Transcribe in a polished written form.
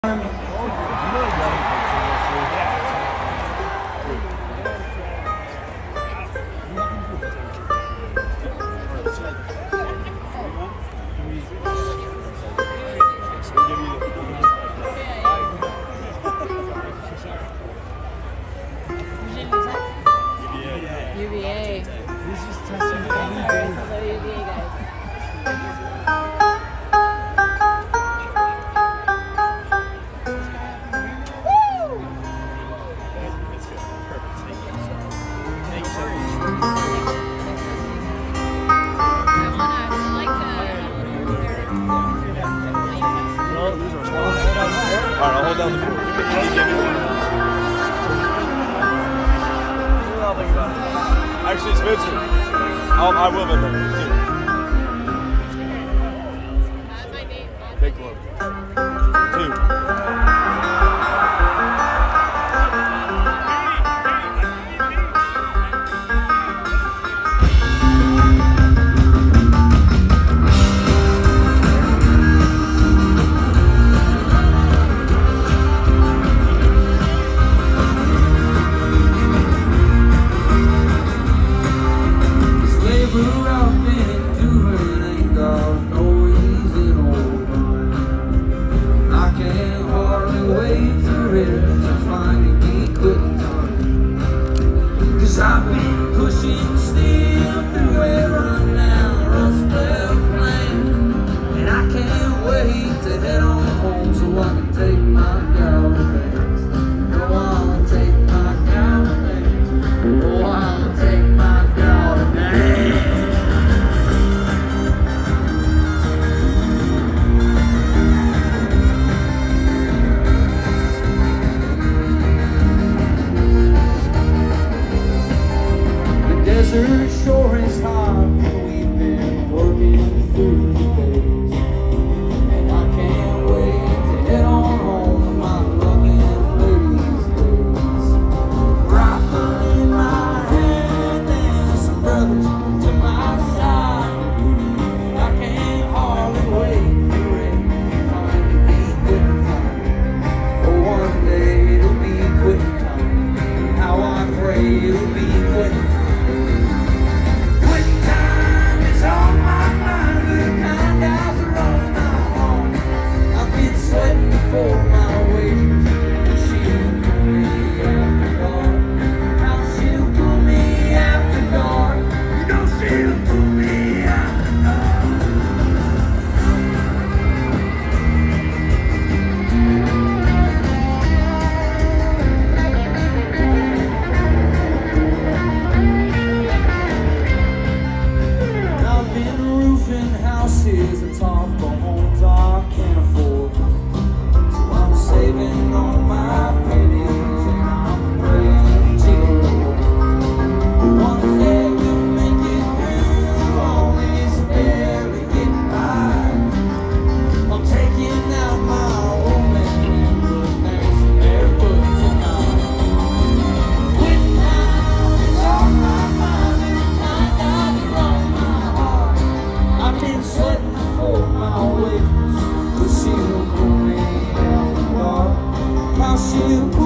UVA. He's just testing the UVA guys. Alright, I'll hold down the floor. I'll think about it. Actually, Spencer, I will bet that too. Big club. 2. I've been pushing still everywhere I'm now, rust-belt plane, and I can't wait to head on home so I can take my gal to dance. No, I'll take my gal to dance. Oh, I'll take my gal to dance. Desert shore is hot, we've been working through the days, and I can't wait to head on home to my loving lady's days. Rifle in my hand and some brothers to my side, I can't hardly wait for it to finally be quitting time. Oh, one day it'll be quitting time, how I pray it'll be quitting time. For my wages, and she'll pull me after dark. Now she'll pull me after dark. You know she'll pull me after dark. I've been roofing houses atop the homes I can't afford. Saving all my pennies and I'm praying to the Lord. One day we'll make it through all this barely getting by. I'm taking out my old man and dancing barefoot tonight. Quitting time is on my mind and it's not on my heart. I've been sweating for my wages, but she'll pull me out. How she'll